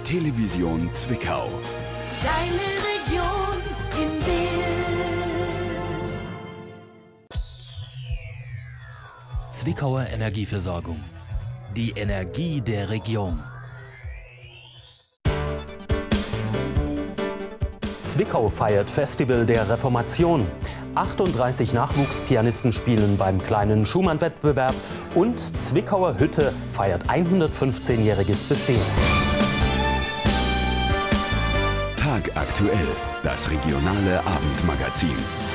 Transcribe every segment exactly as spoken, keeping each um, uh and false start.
Television Zwickau. Deine Region im Bild. Zwickauer Energieversorgung. Die Energie der Region. Zwickau feiert Festival der Reformation. achtunddreißig Nachwuchspianisten spielen beim kleinen Schumann-Wettbewerb und Zwickauer Hütte feiert hundertfünfzehnjähriges Bestehen. Tag aktuell, das regionale Abendmagazin.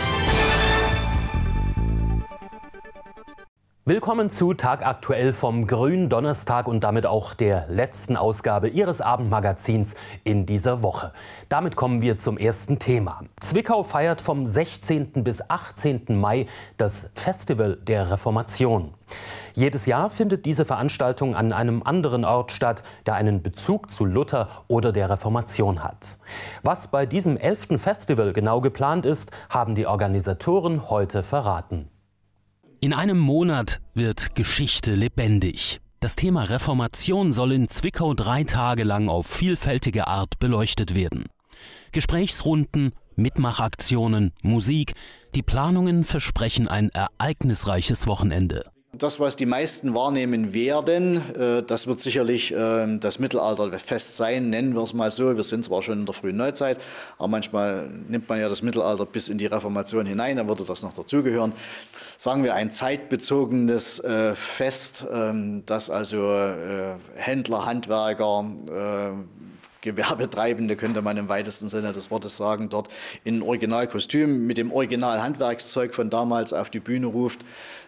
Willkommen zu Tag aktuell vom Gründonnerstag und damit auch der letzten Ausgabe Ihres Abendmagazins in dieser Woche. Damit kommen wir zum ersten Thema. Zwickau feiert vom sechzehnten bis achtzehnten Mai das Festival der Reformation. Jedes Jahr findet diese Veranstaltung an einem anderen Ort statt, der einen Bezug zu Luther oder der Reformation hat. Was bei diesem elften Festival genau geplant ist, haben die Organisatoren heute verraten. In einem Monat wird Geschichte lebendig. Das Thema Reformation soll in Zwickau drei Tage lang auf vielfältige Art beleuchtet werden. Gesprächsrunden, Mitmachaktionen, Musik, die Planungen versprechen ein ereignisreiches Wochenende. Das, was die meisten wahrnehmen werden, das wird sicherlich das Mittelalterfest sein, nennen wir es mal so. Wir sind zwar schon in der frühen Neuzeit, aber manchmal nimmt man ja das Mittelalter bis in die Reformation hinein, dann würde das noch dazugehören. Sagen wir ein zeitbezogenes Fest, das also Händler, Handwerker, Gewerbetreibende, könnte man im weitesten Sinne des Wortes sagen, dort in Originalkostüm mit dem Originalhandwerkszeug von damals auf die Bühne ruft.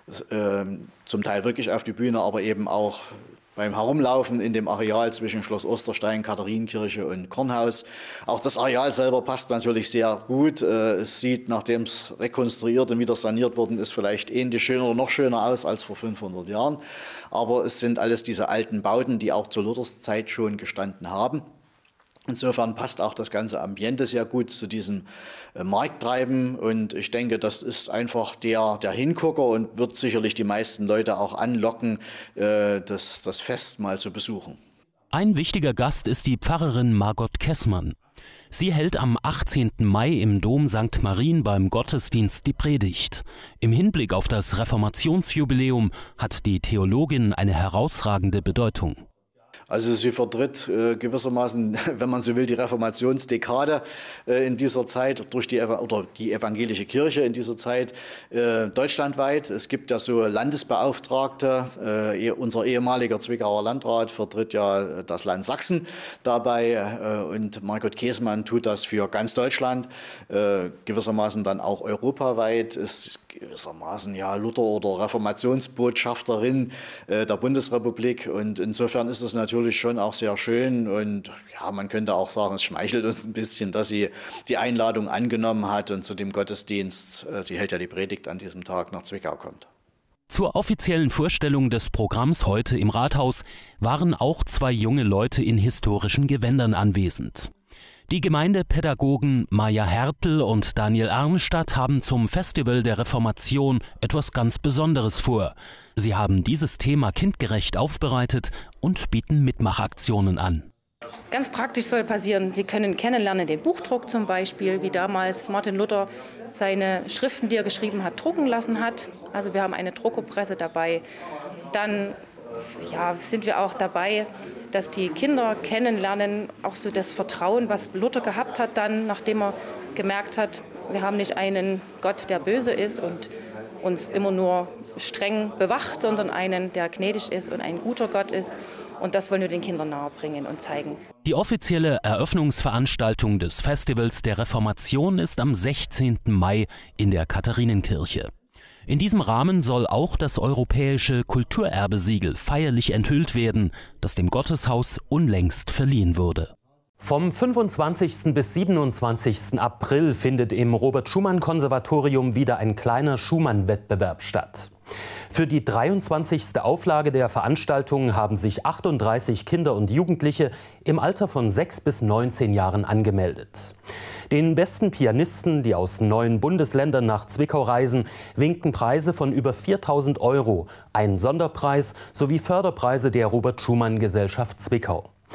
Zum Teil wirklich auf die Bühne, aber eben auch beim Herumlaufen in dem Areal zwischen Schloss Osterstein, Katharinenkirche und Kornhaus. Auch das Areal selber passt natürlich sehr gut. Es sieht, nachdem es rekonstruiert und wieder saniert worden ist, vielleicht ähnlich schöner oder noch schöner aus als vor fünfhundert Jahren. Aber es sind alles diese alten Bauten, die auch zur Luthers Zeit schon gestanden haben. Insofern passt auch das ganze Ambiente sehr gut zu diesem äh, Markttreiben und ich denke, das ist einfach der, der Hingucker und wird sicherlich die meisten Leute auch anlocken, äh, das, das Fest mal zu besuchen. Ein wichtiger Gast ist die Pfarrerin Margot Kessmann. Sie hält am achtzehnten Mai im Dom Sankt Marien beim Gottesdienst die Predigt. Im Hinblick auf das Reformationsjubiläum hat die Theologin eine herausragende Bedeutung. Also sie vertritt äh, gewissermaßen, wenn man so will, die Reformationsdekade äh, in dieser Zeit durch die, oder die evangelische Kirche in dieser Zeit äh, deutschlandweit. Es gibt ja so Landesbeauftragte. Äh, unser ehemaliger Zwickauer Landrat vertritt ja das Land Sachsen dabei äh, und Margot Kessmann tut das für ganz Deutschland, äh, gewissermaßen dann auch europaweit. Ist gewissermaßen ja Luther- oder Reformationsbotschafterin äh, der Bundesrepublik und insofern ist es natürlich schon auch sehr schön und ja, man könnte auch sagen, es schmeichelt uns ein bisschen, dass sie die Einladung angenommen hat und zu dem Gottesdienst, äh, sie hält ja die Predigt an diesem Tag, nach Zwickau kommt. Zur offiziellen Vorstellung des Programms heute im Rathaus waren auch zwei junge Leute in historischen Gewändern anwesend. Die Gemeindepädagogen Maja Hertel und Daniel Arnstadt haben zum Festival der Reformation etwas ganz Besonderes vor. Sie haben dieses Thema kindgerecht aufbereitet und bieten Mitmachaktionen an. Ganz praktisch soll passieren, Sie können kennenlernen den Buchdruck zum Beispiel, wie damals Martin Luther seine Schriften, die er geschrieben hat, drucken lassen hat. Also wir haben eine Druckerpresse dabei. Dann ja, sind wir auch dabei, dass die Kinder kennenlernen, auch so das Vertrauen, was Luther gehabt hat dann, nachdem er gemerkt hat, wir haben nicht einen Gott, der böse ist und uns immer nur streng bewacht, sondern einen, der gnädig ist und ein guter Gott ist. Und das wollen wir den Kindern nahebringen und zeigen. Die offizielle Eröffnungsveranstaltung des Festivals der Reformation ist am sechzehnten Mai in der Katharinenkirche. In diesem Rahmen soll auch das europäische Kulturerbesiegel feierlich enthüllt werden, das dem Gotteshaus unlängst verliehen wurde. Vom fünfundzwanzigsten bis siebenundzwanzigsten April findet im Robert-Schumann-Konservatorium wieder ein kleiner Schumann-Wettbewerb statt. Für die dreiundzwanzigste Auflage der Veranstaltung haben sich achtunddreißig Kinder und Jugendliche im Alter von sechs bis neunzehn Jahren angemeldet. Den besten Pianisten, die aus neun Bundesländern nach Zwickau reisen, winken Preise von über viertausend Euro, ein Sonderpreis sowie Förderpreise der Robert-Schumann-Gesellschaft Zwickau.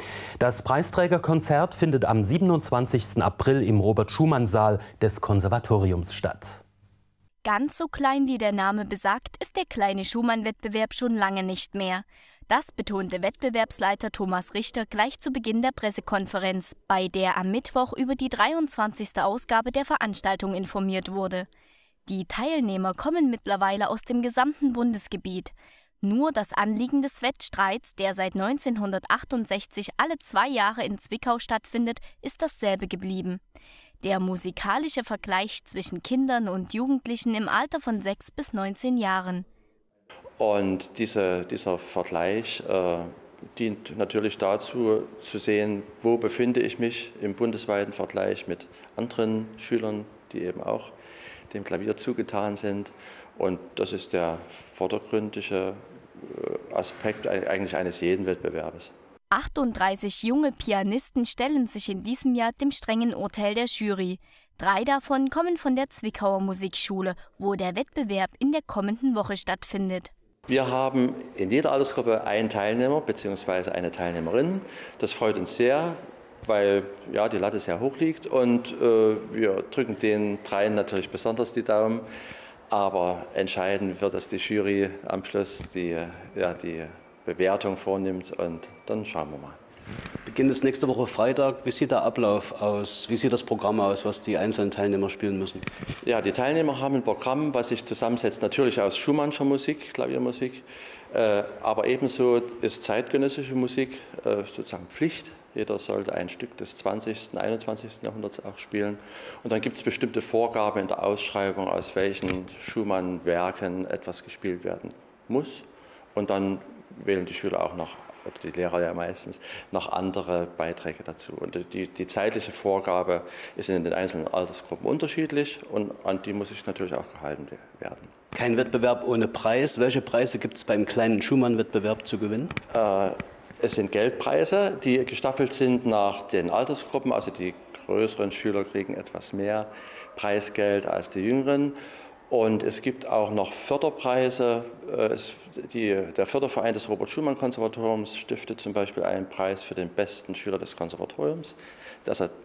Das Preisträgerkonzert findet am siebenundzwanzigsten April im Robert-Schumann-Saal des Konservatoriums statt. Ganz so klein wie der Name besagt, ist der kleine Schumann-Wettbewerb schon lange nicht mehr. Das betonte Wettbewerbsleiter Thomas Richter gleich zu Beginn der Pressekonferenz, bei der am Mittwoch über die dreiundzwanzigste Ausgabe der Veranstaltung informiert wurde. Die Teilnehmer kommen mittlerweile aus dem gesamten Bundesgebiet. Nur das Anliegen des Wettstreits, der seit neunzehnhundertachtundsechzig alle zwei Jahre in Zwickau stattfindet, ist dasselbe geblieben. Der musikalische Vergleich zwischen Kindern und Jugendlichen im Alter von sechs bis neunzehn Jahren. Und diese, dieser Vergleich äh, dient natürlich dazu, zu sehen, wo befinde ich mich im bundesweiten Vergleich mit anderen Schülern, die eben auch dem Klavier zugetan sind. Und das ist der vordergründige Aspekt eigentlich eines jeden Wettbewerbes. achtunddreißig junge Pianisten stellen sich in diesem Jahr dem strengen Urteil der Jury. Drei davon kommen von der Zwickauer Musikschule, wo der Wettbewerb in der kommenden Woche stattfindet. Wir haben in jeder Altersgruppe einen Teilnehmer bzw. eine Teilnehmerin. Das freut uns sehr, weil ja, die Latte sehr hoch liegt und äh, wir drücken den dreien natürlich besonders die Daumen. Aber entscheidend wird, dass die Jury am Schluss die, ja, die Bewertung vornimmt und dann schauen wir mal. Beginn ist nächste Woche Freitag. Wie sieht der Ablauf aus? Wie sieht das Programm aus, was die einzelnen Teilnehmer spielen müssen? Ja, die Teilnehmer haben ein Programm, was sich zusammensetzt natürlich aus Schumannscher Musik, Klaviermusik, äh, aber ebenso ist zeitgenössische Musik äh, sozusagen Pflicht. Jeder sollte ein Stück des zwanzigsten, einundzwanzigsten Jahrhunderts auch spielen. Und dann gibt es bestimmte Vorgaben in der Ausschreibung, aus welchen Schumann-Werken etwas gespielt werden muss. Und dann wählen die Schüler auch noch, oder die Lehrer ja meistens, noch andere Beiträge dazu. Und die, die zeitliche Vorgabe ist in den einzelnen Altersgruppen unterschiedlich und an die muss sich natürlich auch gehalten werden. Kein Wettbewerb ohne Preis. Welche Preise gibt es beim kleinen Schumann-Wettbewerb zu gewinnen? Äh, Es sind Geldpreise, die gestaffelt sind nach den Altersgruppen. Also die größeren Schüler kriegen etwas mehr Preisgeld als die jüngeren. Und es gibt auch noch Förderpreise. Die, der Förderverein des Robert-Schumann-Konservatoriums stiftet zum Beispiel einen Preis für den besten Schüler des Konservatoriums. Das hat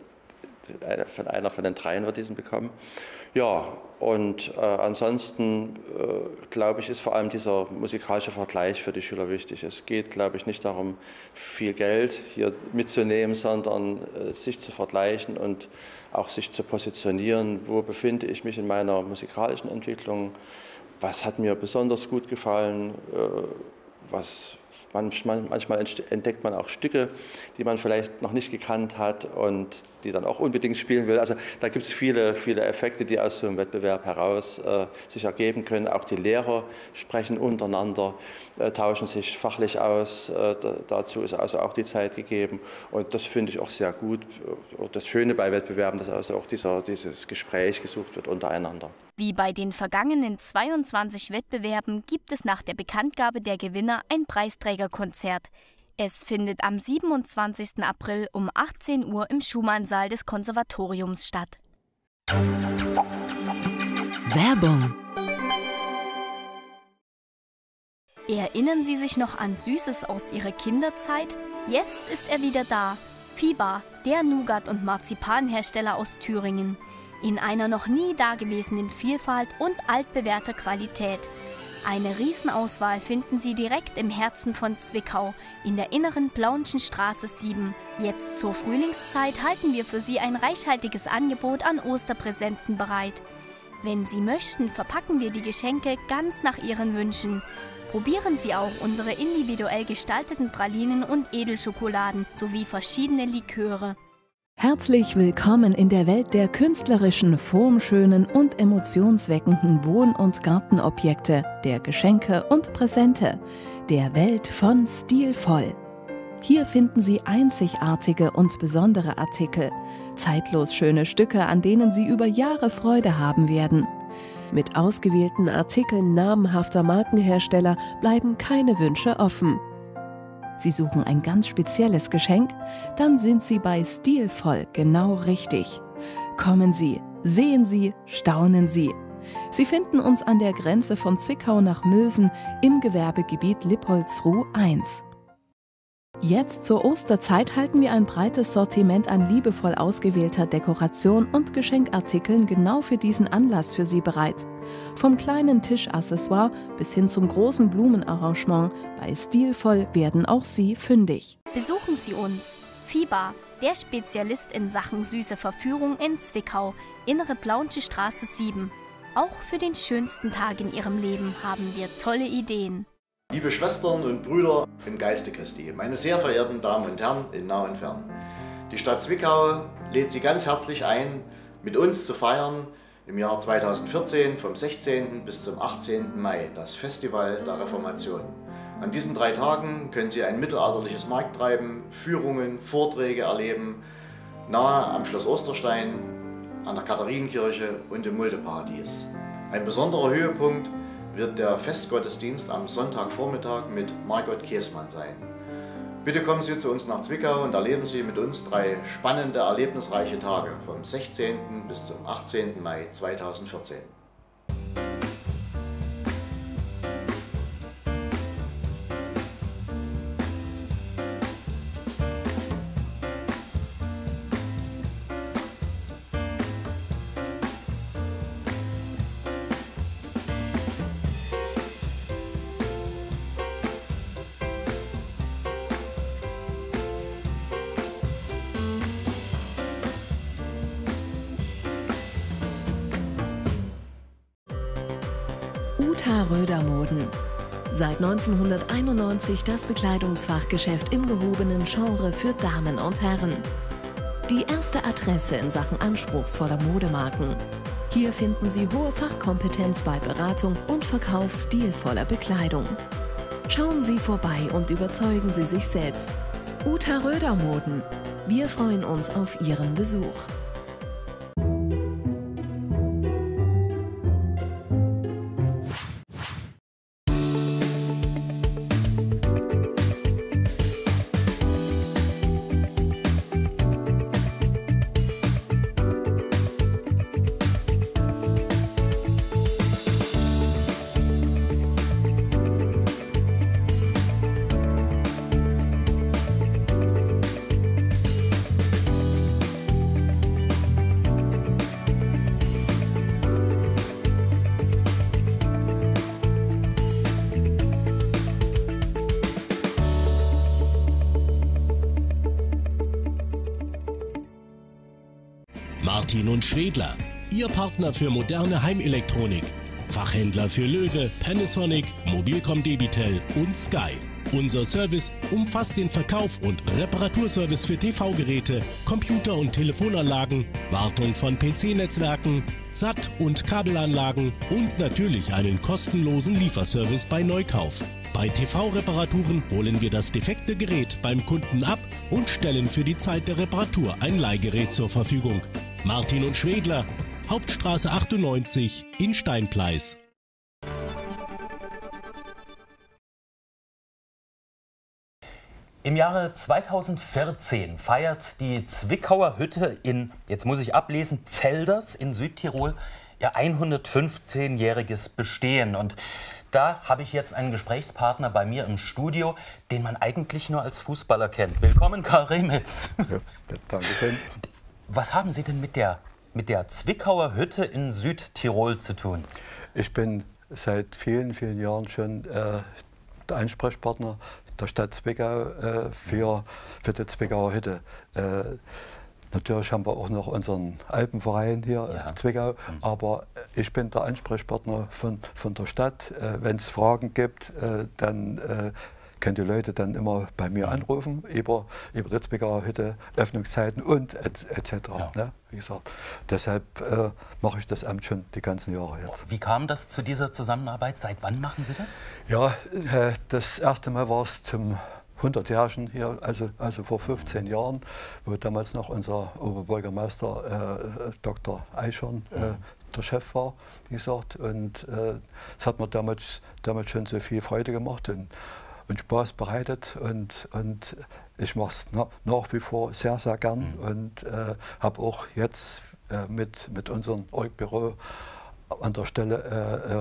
einer von den dreien wird diesen bekommen. Ja, und äh, ansonsten äh, glaube ich, ist vor allem dieser musikalische Vergleich für die Schüler wichtig. Es geht, glaube ich, nicht darum, viel Geld hier mitzunehmen, sondern äh, sich zu vergleichen und auch sich zu positionieren. Wo befinde ich mich in meiner musikalischen Entwicklung? Was hat mir besonders gut gefallen? Äh, was Manchmal, manchmal entdeckt man auch Stücke, die man vielleicht noch nicht gekannt hat und die dann auch unbedingt spielen will. Also da gibt es viele, viele Effekte, die aus so einem Wettbewerb heraus äh, sich ergeben können. Auch die Lehrer sprechen untereinander, äh, tauschen sich fachlich aus. Äh, da, dazu ist also auch die Zeit gegeben. Und das finde ich auch sehr gut. Das Schöne bei Wettbewerben, dass also auch dieser, dieses Gespräch gesucht wird untereinander. Wie bei den vergangenen zweiundzwanzig Wettbewerben gibt es nach der Bekanntgabe der Gewinner ein Preisträgerkonzert. Es findet am siebenundzwanzigsten April um achtzehn Uhr im Schumann-Saal des Konservatoriums statt. Werbung. Erinnern Sie sich noch an Süßes aus Ihrer Kinderzeit? Jetzt ist er wieder da. Fiba, der Nougat- und Marzipanhersteller aus Thüringen. In einer noch nie dagewesenen Vielfalt und altbewährter Qualität. Eine Riesenauswahl finden Sie direkt im Herzen von Zwickau, in der inneren Plaunschen Straße sieben. Jetzt zur Frühlingszeit halten wir für Sie ein reichhaltiges Angebot an Osterpräsenten bereit. Wenn Sie möchten, verpacken wir die Geschenke ganz nach Ihren Wünschen. Probieren Sie auch unsere individuell gestalteten Pralinen und Edelschokoladen sowie verschiedene Liköre. Herzlich willkommen in der Welt der künstlerischen, formschönen und emotionsweckenden Wohn- und Gartenobjekte, der Geschenke und Präsente, der Welt von Stilvoll. Hier finden Sie einzigartige und besondere Artikel, zeitlos schöne Stücke, an denen Sie über Jahre Freude haben werden. Mit ausgewählten Artikeln namenhafter Markenhersteller bleiben keine Wünsche offen. Sie suchen ein ganz spezielles Geschenk? Dann sind Sie bei Stilvoll genau richtig. Kommen Sie, sehen Sie, staunen Sie. Sie finden uns an der Grenze von Zwickau nach Mösen im Gewerbegebiet Lippoldsruh eins. Jetzt zur Osterzeit halten wir ein breites Sortiment an liebevoll ausgewählter Dekoration und Geschenkartikeln genau für diesen Anlass für Sie bereit. Vom kleinen Tischaccessoire bis hin zum großen Blumenarrangement, bei Stilvoll werden auch Sie fündig. Besuchen Sie uns. Fiba, der Spezialist in Sachen süße Verführung in Zwickau, Innere Plaunsche Straße sieben. Auch für den schönsten Tag in Ihrem Leben haben wir tolle Ideen. Liebe Schwestern und Brüder im Geiste Christi, meine sehr verehrten Damen und Herren in nah und fern. Die Stadt Zwickau lädt Sie ganz herzlich ein, mit uns zu feiern im Jahr zweitausendvierzehn vom sechzehnten bis zum achtzehnten Mai das Festival der Reformation. An diesen drei Tagen können Sie ein mittelalterliches Markttreiben, Führungen, Vorträge erleben, nahe am Schloss Osterstein, an der Katharinenkirche und im Muldeparadies. Ein besonderer Höhepunkt wird der Festgottesdienst am Sonntagvormittag mit Margot Käßmann sein. Bitte kommen Sie zu uns nach Zwickau und erleben Sie mit uns drei spannende, erlebnisreiche Tage vom sechzehnten bis zum achtzehnten Mai zweitausendvierzehn. Uta Röder Moden. Seit neunzehnhunderteinundneunzig das Bekleidungsfachgeschäft im gehobenen Genre für Damen und Herren. Die erste Adresse in Sachen anspruchsvoller Modemarken. Hier finden Sie hohe Fachkompetenz bei Beratung und Verkauf stilvoller Bekleidung. Schauen Sie vorbei und überzeugen Sie sich selbst. Uta Röder Moden. Wir freuen uns auf Ihren Besuch. Martin und Schwedler, Ihr Partner für moderne Heimelektronik. Fachhändler für Löwe, Panasonic, Mobilcom Debitel und Sky. Unser Service umfasst den Verkauf und Reparaturservice für T V-Geräte, Computer- und Telefonanlagen, Wartung von P C-Netzwerken, S A T- und Kabelanlagen und natürlich einen kostenlosen Lieferservice bei Neukauf. Bei T V-Reparaturen holen wir das defekte Gerät beim Kunden ab und stellen für die Zeit der Reparatur ein Leihgerät zur Verfügung. Martin und Schwedler, Hauptstraße achtundneunzig in Steinpleis. Im Jahre zweitausendvierzehn feiert die Zwickauer Hütte in, jetzt muss ich ablesen, Pfelders in Südtirol ihr hundertfünfzehnjähriges Bestehen. Und da habe ich jetzt einen Gesprächspartner bei mir im Studio, den man eigentlich nur als Fußballer kennt. Willkommen, Karl Remitz. Ja, danke schön. Was haben Sie denn mit der, mit der Zwickauer Hütte in Südtirol zu tun? Ich bin seit vielen, vielen Jahren schon äh, der Ansprechpartner der Stadt Zwickau äh, für, für die Zwickauer Hütte. Äh, Natürlich haben wir auch noch unseren Alpenverein hier ja. in Zwickau, mhm. aber ich bin der Ansprechpartner von, von der Stadt. Äh, Wenn es Fragen gibt, äh, dann äh, können die Leute dann immer bei mir anrufen über, über die Zwickauer Hütte, Öffnungszeiten und et, et cetera. Ja. Ne? Wie gesagt, deshalb äh, mache ich das Amt schon die ganzen Jahre jetzt. Wie kam das zu dieser Zusammenarbeit? Seit wann machen Sie das? Ja, äh, das erste Mal war es zum hundertjährigen hier, also, also vor fünfzehn Jahren, wo damals noch unser Oberbürgermeister äh, Doktor Eichhorn äh, der Chef war, wie gesagt. Und äh, es hat mir damals, damals schon so viel Freude gemacht und, und Spaß bereitet. Und, und ich mache es na, nach wie vor sehr, sehr gern mhm. und äh, habe auch jetzt äh, mit, mit unserem Org-Büro an der Stelle äh, äh,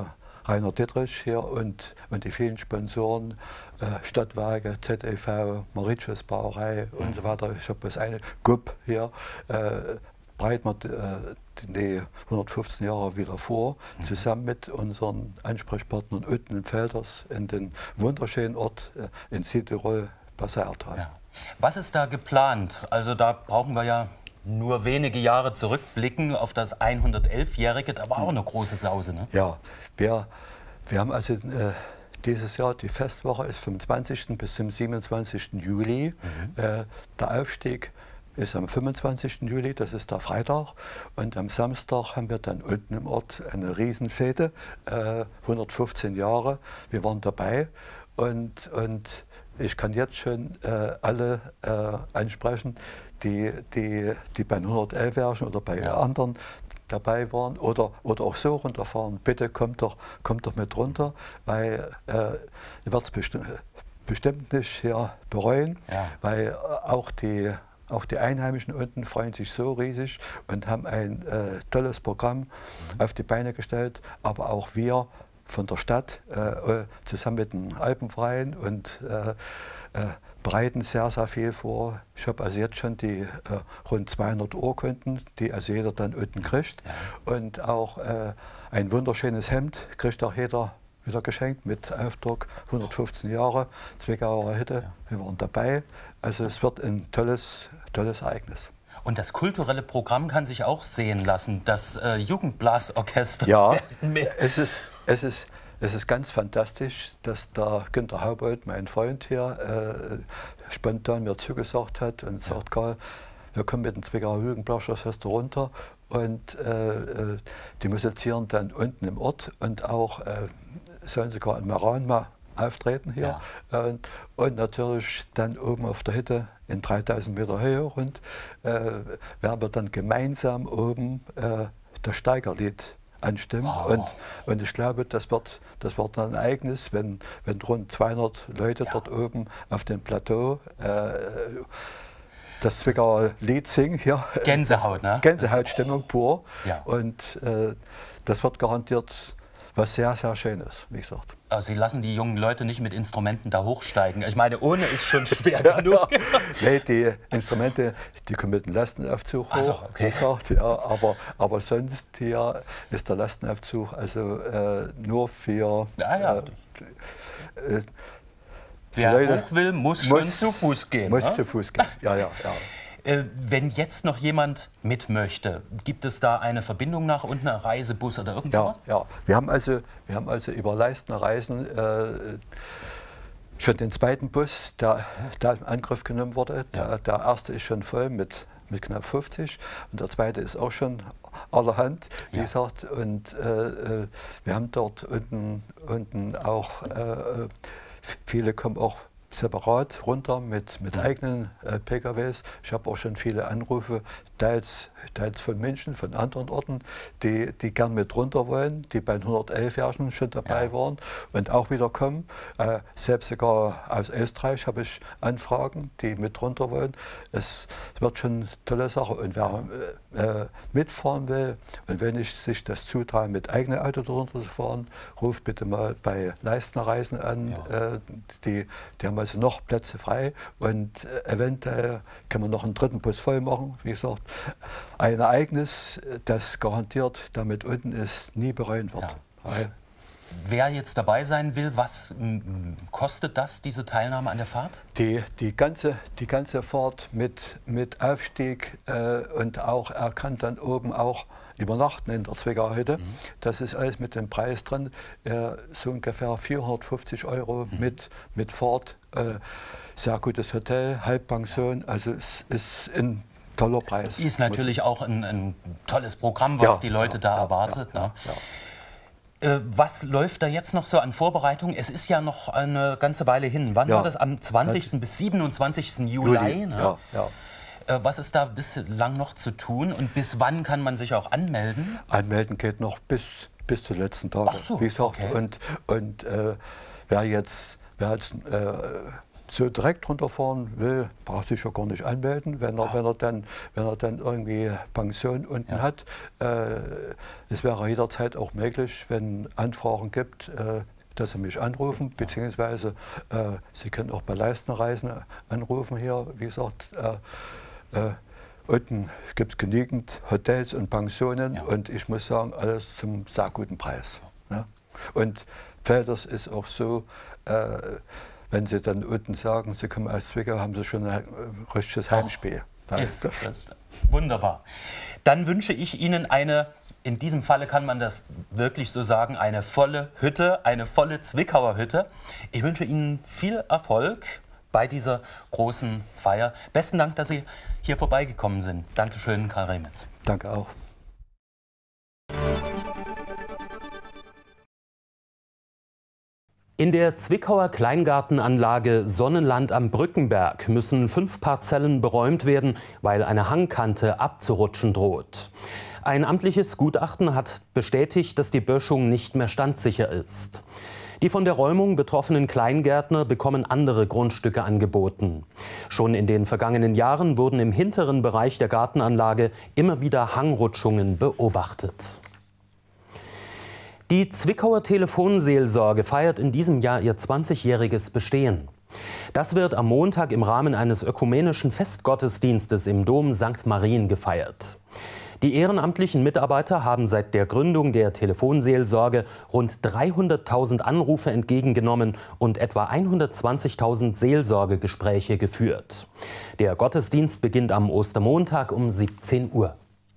Rainer Dittrich hier und, und die vielen Sponsoren, äh, Stadtwerke, Z E V, Mauritius Brauerei und so weiter. Ich habe das eine G U P hier, äh, bereiten wir äh, die hundertfünfzehn Jahre wieder vor, mhm. zusammen mit unseren Ansprechpartnern unten in Felders in den wunderschönen Ort äh, in Südtirol, Passaiertal. Ja. Was ist da geplant? Also da brauchen wir ja nur wenige Jahre zurückblicken auf das hundertelfjährige, da war auch eine große Sause, ne? Ja, wir, wir haben also äh, dieses Jahr, die Festwoche ist vom zwanzigsten bis zum siebenundzwanzigsten Juli. Mhm. Äh, der Aufstieg ist am fünfundzwanzigsten Juli, das ist der Freitag. Und am Samstag haben wir dann unten im Ort eine Riesenfete, äh, hundertfünfzehn Jahre. Wir waren dabei und, und ich kann jetzt schon äh, alle äh, ansprechen, die, die, die bei hundertelf-Jährigen oder bei ja. anderen dabei waren oder, oder auch so runterfahren. Bitte kommt doch, kommt doch mit runter, weil äh, ihr werdet es bestimmt, bestimmt nicht hier bereuen, ja. weil auch die, auch die Einheimischen unten freuen sich so riesig und haben ein äh, tolles Programm mhm. auf die Beine gestellt, aber auch wir von der Stadt äh, zusammen mit dem Alpenverein und äh, äh, bereiten sehr, sehr viel vor. Ich habe also jetzt schon die äh, rund zweihundert Urkunden, die also jeder dann unten kriegt. Ja. Und auch äh, ein wunderschönes Hemd kriegt auch jeder wieder geschenkt mit Aufdruck hundertfünfzehn Jahre, Zwickauer Hütte. Ja. Wir waren dabei. Also es wird ein tolles, tolles Ereignis. Und das kulturelle Programm kann sich auch sehen lassen. Das äh, Jugendblasorchester. Ja, es ist, es, ist, es ist ganz fantastisch, dass der Günter Haubold, mein Freund hier, äh, spontan mir zugesagt hat und ja. sagt, Karl, wir kommen mit dem Zwickauer Jugendblasorchester runter und äh, die musizieren dann unten im Ort und auch äh, sollen sogar in Meran mal auftreten hier ja. und, und natürlich dann oben auf der Hütte in dreitausend Meter Höhe und äh, werden wir dann gemeinsam oben äh, das Steigerlied anstimmen oh. und, und ich glaube, das wird, das wird ein Ereignis, wenn, wenn rund zweihundert Leute ja. dort oben auf dem Plateau äh, das Zwickauer Lied singen. Hier. Gänsehaut, ne? Gänsehautstimmung pur ja. und äh, das wird garantiert was sehr, sehr schön ist, wie gesagt. Also Sie lassen die jungen Leute nicht mit Instrumenten da hochsteigen. Ich meine, ohne ist schon schwer genug. Nee, die Instrumente, die kommen mit dem Lastenaufzug hoch, so, okay. gesagt, ja, aber, aber sonst hier ist der Lastenaufzug also äh, nur für... Ja, ja. Äh, äh, Wer Leute, hoch will, muss, muss schon zu Fuß gehen. Muss ne? zu Fuß gehen, ja, ja, ja. Wenn jetzt noch jemand mit möchte, gibt es da eine Verbindung nach unten, einen Reisebus oder irgendwas? Ja, ja. Wir haben also, wir haben also über Leistner Reisen äh, schon den zweiten Bus, der, der in Angriff genommen wurde. Der, ja. der erste ist schon voll mit, mit knapp fünfzig und der zweite ist auch schon allerhand, wie ja. gesagt. Und äh, wir haben dort unten, unten auch, äh, viele kommen auch separat runter mit, mit ja. eigenen äh, P K Ws. Ich habe auch schon viele Anrufe, teils, teils von Menschen, von anderen Orten, die, die gern mit runter wollen, die bei hundertelf-Jährigen schon dabei ja. waren und auch wieder kommen. Äh, selbst sogar aus Österreich habe ich Anfragen, die mit runter wollen. Es, es wird schon eine tolle Sache. Und wer äh, mitfahren will und wenn ich sich das zutraue, mit eigenem Auto darunter zu fahren, ruft bitte mal bei Leistner Reisen an. Ja. Äh, die, die haben also noch Plätze frei und äh, eventuell kann man noch einen dritten Bus voll machen. Wie gesagt, ein Ereignis, das garantiert damit unten ist, nie bereuen wird. Ja. Wer jetzt dabei sein will, was m, kostet das, diese Teilnahme an der Fahrt? Die, die, ganze, die ganze Fahrt mit, mit Aufstieg äh, und auch, er kann dann oben auch übernachten in der Zwickauer Hütte. Mhm. Das ist alles mit dem Preis drin, äh, so ungefähr vierhundertfünfzig Euro mhm. mit, mit Fahrt, äh, sehr gutes Hotel, Halbpension, also es ist ein toller Preis. Es ist natürlich auch ein, ein tolles Programm, was ja, die Leute ja, da ja, erwartet. Ja, ne? ja, ja. Was läuft da jetzt noch so an Vorbereitung? Es ist ja noch eine ganze Weile hin. Wann ja. war das? Am zwanzigsten bis siebenundzwanzigsten Juli? Juli. Ne? Ja, ja. Was ist da bislang noch zu tun und bis wann kann man sich auch anmelden? Anmelden geht noch bis, bis zu den letzten Tagen. Ach so, wie gesagt. okay. Und, und äh, wer jetzt, wer jetzt äh, so direkt runterfahren will, braucht sich ja gar nicht anmelden, wenn er, ja. wenn er, dann, wenn er dann irgendwie Pension unten ja. hat. Äh, es wäre jederzeit auch möglich, wenn Anfragen gibt, äh, dass Sie mich anrufen, beziehungsweise äh, Sie können auch bei Leistnerreisen anrufen hier, wie gesagt. Äh, äh, unten gibt es genügend Hotels und Pensionen ja. und ich muss sagen, alles zum sehr guten Preis. Ja. Und Pfälders ist auch so, äh, wenn Sie dann unten sagen, Sie kommen aus Zwickau, haben Sie schon ein richtiges Heimspiel. Oh, ist, das ist wunderbar. Dann wünsche ich Ihnen eine, in diesem Falle kann man das wirklich so sagen, eine volle Hütte, eine volle Zwickauer Hütte. Ich wünsche Ihnen viel Erfolg bei dieser großen Feier. Besten Dank, dass Sie hier vorbeigekommen sind. Dankeschön, Karl Remitz. Danke auch. In der Zwickauer Kleingartenanlage Sonnenland am Brückenberg müssen fünf Parzellen beräumt werden, weil eine Hangkante abzurutschen droht. Ein amtliches Gutachten hat bestätigt, dass die Böschung nicht mehr standsicher ist. Die von der Räumung betroffenen Kleingärtner bekommen andere Grundstücke angeboten. Schon in den vergangenen Jahren wurden im hinteren Bereich der Gartenanlage immer wieder Hangrutschungen beobachtet. Die Zwickauer Telefonseelsorge feiert in diesem Jahr ihr zwanzigjähriges Bestehen. Das wird am Montag im Rahmen eines ökumenischen Festgottesdienstes im Dom Sankt Marien gefeiert. Die ehrenamtlichen Mitarbeiter haben seit der Gründung der Telefonseelsorge rund dreihunderttausend Anrufe entgegengenommen und etwa hundertzwanzigtausend Seelsorgegespräche geführt. Der Gottesdienst beginnt am Ostermontag um siebzehn Uhr.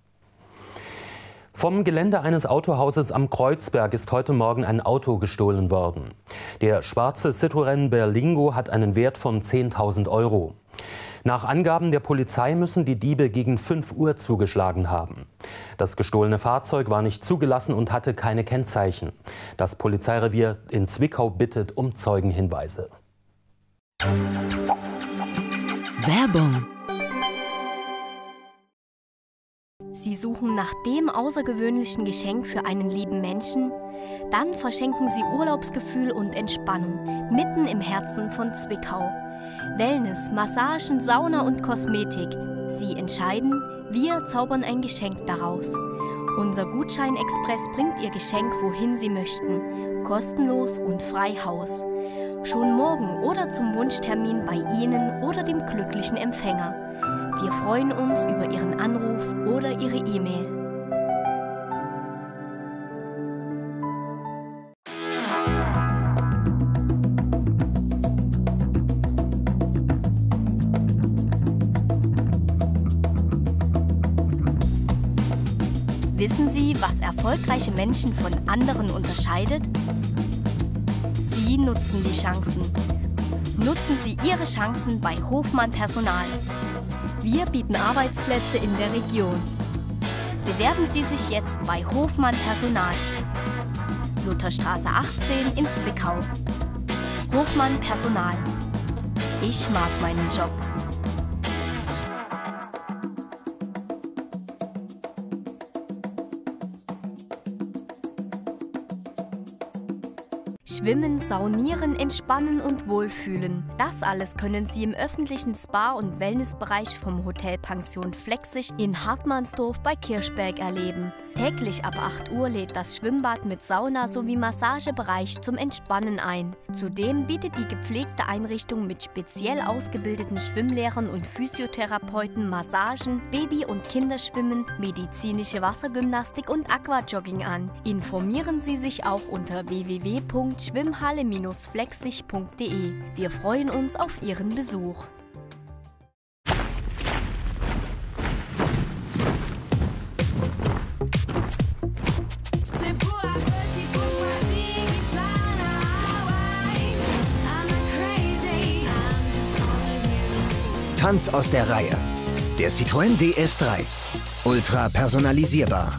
Vom Gelände eines Autohauses am Kreuzberg ist heute Morgen ein Auto gestohlen worden. Der schwarze Citroën Berlingo hat einen Wert von zehntausend Euro. Nach Angaben der Polizei müssen die Diebe gegen fünf Uhr zugeschlagen haben. Das gestohlene Fahrzeug war nicht zugelassen und hatte keine Kennzeichen. Das Polizeirevier in Zwickau bittet um Zeugenhinweise. Werbung. Sie suchen nach dem außergewöhnlichen Geschenk für einen lieben Menschen? Dann verschenken Sie Urlaubsgefühl und Entspannung mitten im Herzen von Zwickau. Wellness, Massagen, Sauna und Kosmetik. Sie entscheiden, wir zaubern ein Geschenk daraus. Unser Gutschein-Express bringt Ihr Geschenk, wohin Sie möchten. Kostenlos und frei Haus. Schon morgen oder zum Wunschtermin bei Ihnen oder dem glücklichen Empfänger. Wir freuen uns über Ihren Anruf oder Ihre E-Mail. Wissen Sie, was erfolgreiche Menschen von anderen unterscheidet? Sie nutzen die Chancen. Nutzen Sie Ihre Chancen bei Hofmann Personal. Wir bieten Arbeitsplätze in der Region. Bewerben Sie sich jetzt bei Hofmann Personal. Lutherstraße achtzehn in Zwickau. Hofmann Personal. Ich mag meinen Job. Schwimmen, saunieren, entspannen und wohlfühlen. Das alles können Sie im öffentlichen Spa- und Wellnessbereich vom Hotel Pension Flexig in Hartmannsdorf bei Kirchberg erleben. Täglich ab acht Uhr lädt das Schwimmbad mit Sauna sowie Massagebereich zum Entspannen ein. Zudem bietet die gepflegte Einrichtung mit speziell ausgebildeten Schwimmlehrern und Physiotherapeuten Massagen, Baby- und Kinderschwimmen, medizinische Wassergymnastik und Aquajogging an. Informieren Sie sich auch unter w w w punkt schwimmhalle Bindestrich flexig punkt de. Wir freuen uns auf Ihren Besuch. Tanz aus der Reihe. Der Citroën D S drei. Ultra personalisierbar.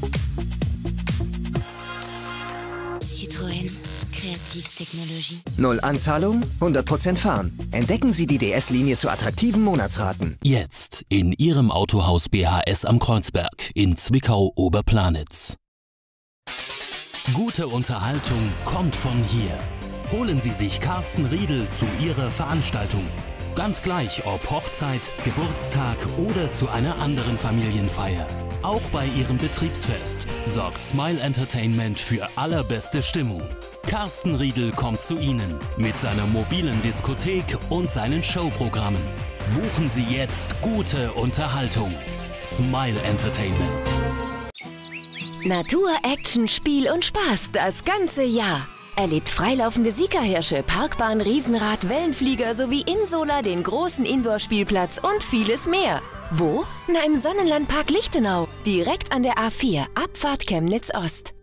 Citroën. Kreativtechnologie. Null Anzahlung, hundert Prozent fahren. Entdecken Sie die D S-Linie zu attraktiven Monatsraten. Jetzt in Ihrem Autohaus B H S am Kreuzberg in Zwickau-Oberplanitz. Gute Unterhaltung kommt von hier. Holen Sie sich Carsten Riedl zu Ihrer Veranstaltung. Ganz gleich, ob Hochzeit, Geburtstag oder zu einer anderen Familienfeier. Auch bei Ihrem Betriebsfest sorgt Smile Entertainment für allerbeste Stimmung. Carsten Riedl kommt zu Ihnen mit seiner mobilen Diskothek und seinen Showprogrammen. Buchen Sie jetzt gute Unterhaltung. Smile Entertainment. Natur, Action, Spiel und Spaß das ganze Jahr. Erlebt freilaufende Siegerhirsche, Parkbahn, Riesenrad, Wellenflieger sowie Insola, den großen Indoor-Spielplatz und vieles mehr. Wo? Na, im Sonnenlandpark Lichtenau, direkt an der A vier, Abfahrt Chemnitz Ost.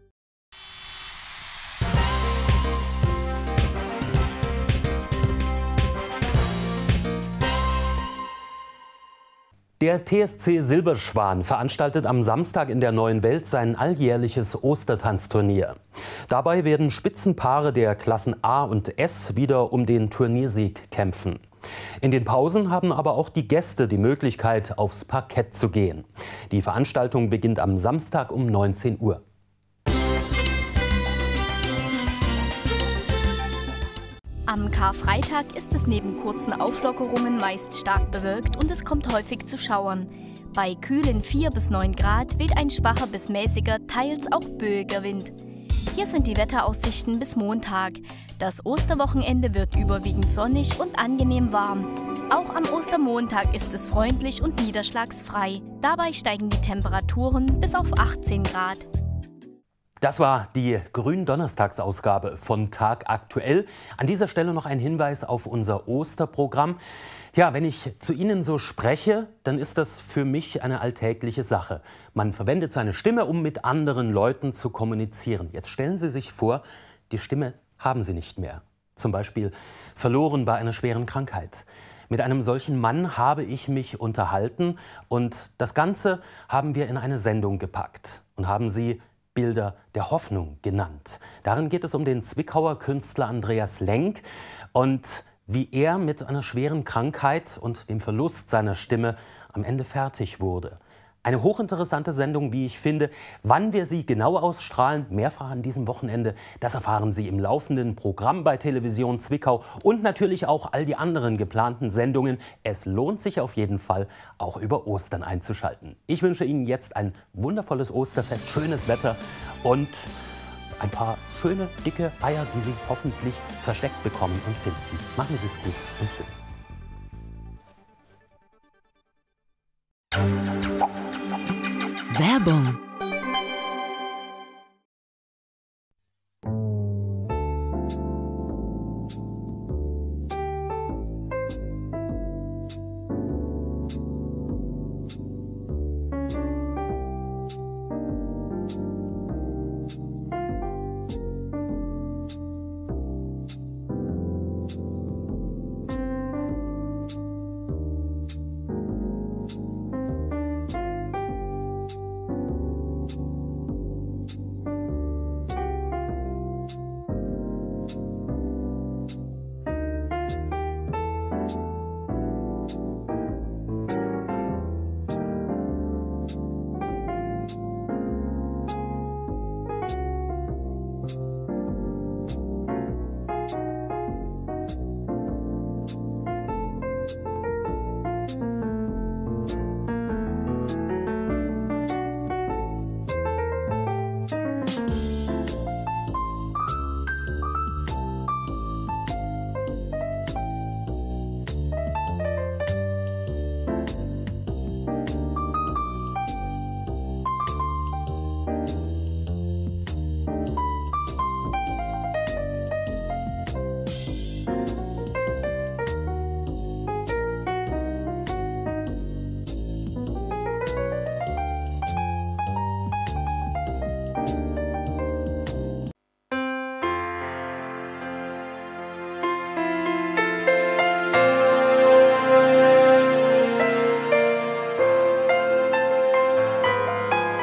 Der T S C Silberschwan veranstaltet am Samstag in der Neuen Welt sein alljährliches Ostertanzturnier. Dabei werden Spitzenpaare der Klassen A und S wieder um den Turniersieg kämpfen. In den Pausen haben aber auch die Gäste die Möglichkeit, aufs Parkett zu gehen. Die Veranstaltung beginnt am Samstag um neunzehn Uhr. Am Karfreitag ist es neben kurzen Auflockerungen meist stark bewölkt und es kommt häufig zu Schauern. Bei kühlen vier bis neun Grad weht ein schwacher bis mäßiger, teils auch böiger Wind. Hier sind die Wetteraussichten bis Montag. Das Osterwochenende wird überwiegend sonnig und angenehm warm. Auch am Ostermontag ist es freundlich und niederschlagsfrei. Dabei steigen die Temperaturen bis auf achtzehn Grad. Das war die Gründonnerstagsausgabe von Tag aktuell. An dieser Stelle noch ein Hinweis auf unser Osterprogramm. Ja, wenn ich zu Ihnen so spreche, dann ist das für mich eine alltägliche Sache. Man verwendet seine Stimme, um mit anderen Leuten zu kommunizieren. Jetzt stellen Sie sich vor, die Stimme haben Sie nicht mehr. Zum Beispiel verloren bei einer schweren Krankheit. Mit einem solchen Mann habe ich mich unterhalten und das Ganze haben wir in eine Sendung gepackt und haben sie Bilder der Hoffnung genannt. Darin geht es um den Zwickauer Künstler Andreas Lenk und wie er mit einer schweren Krankheit und dem Verlust seiner Stimme am Ende fertig wurde. Eine hochinteressante Sendung, wie ich finde. Wann wir sie genau ausstrahlen, mehrfach an diesem Wochenende, das erfahren Sie im laufenden Programm bei Television Zwickau und natürlich auch all die anderen geplanten Sendungen. Es lohnt sich auf jeden Fall, auch über Ostern einzuschalten. Ich wünsche Ihnen jetzt ein wundervolles Osterfest, schönes Wetter und ein paar schöne, dicke Eier, die Sie hoffentlich versteckt bekommen und finden. Machen Sie es gut und tschüss. Werbung.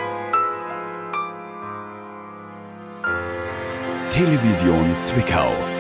Television Zwickau.